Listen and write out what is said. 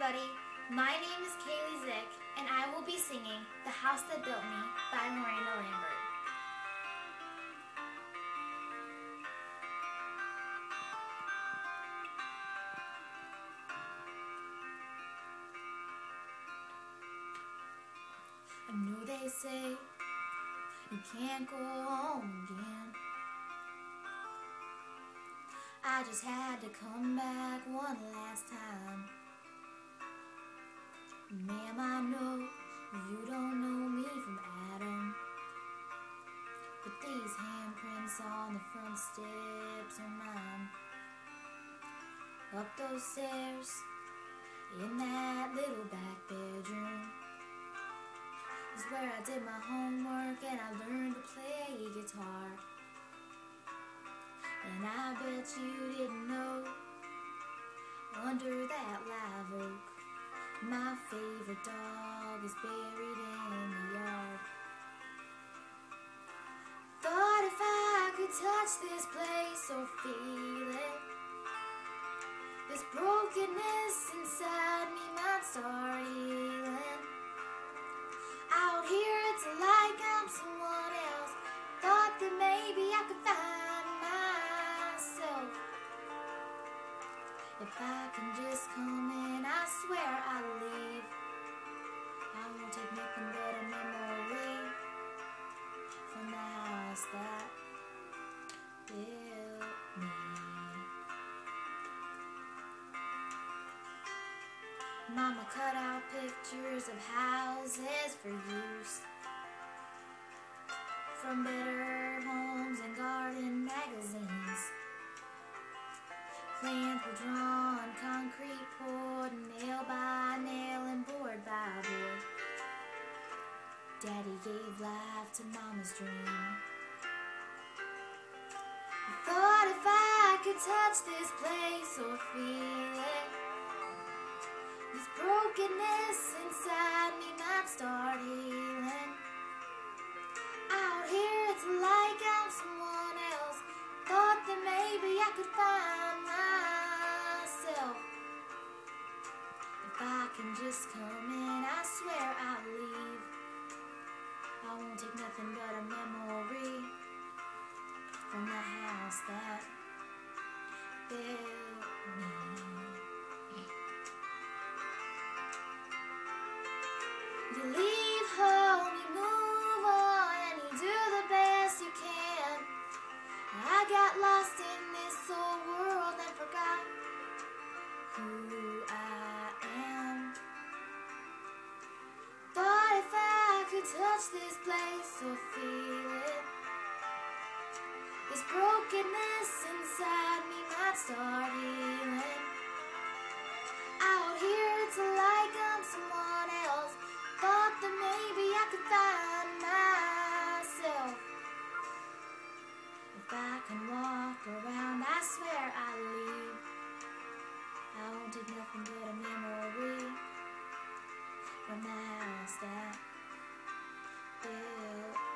everybody, my name is Kailey Zych, and I will be singing The House That Built Me by Miranda Lambert. I know they say you can't go home again. I just had to come back one last time. Ma'am, I know you don't know me from Adam, but these handprints on the front steps are mine. Up those stairs, in that little back bedroom, is where I did my homework and I learned to play guitar. And I bet you didn't know, under that live oak, my favorite dog is buried in the yard. Thought if I could touch this place or feel it, this brokenness inside me might start healing. Out here it's like I'm someone else. Thought that maybe I could find myself. If I can just come in, I swear I'll leave. I won't take nothing but a memory from the house that built me. Mama cut out pictures of houses for use from Better Homes and Garden magazines. Plans were drawn, concrete poured, nail by nail and board by board. Daddy gave life to Mama's dream. I thought if I could touch this place or feel it, this brokenness inside me might start healing. Out here it's like I'm someone else. Thought that maybe I could find myself. If I can just come in, I swear I'll leave. I won't take nothing but a memory from the house that built me. You leave home, you move on, and you do the best you can. I got lost in this old world and forgot who I am. Thought if I could touch this place or feel it, this brokenness inside me might start healing. Out here it's like I'm someone else. Thought that maybe I could find myself. If I can walk around, I swear I'll leave. I won't take nothing but a memory from the house that built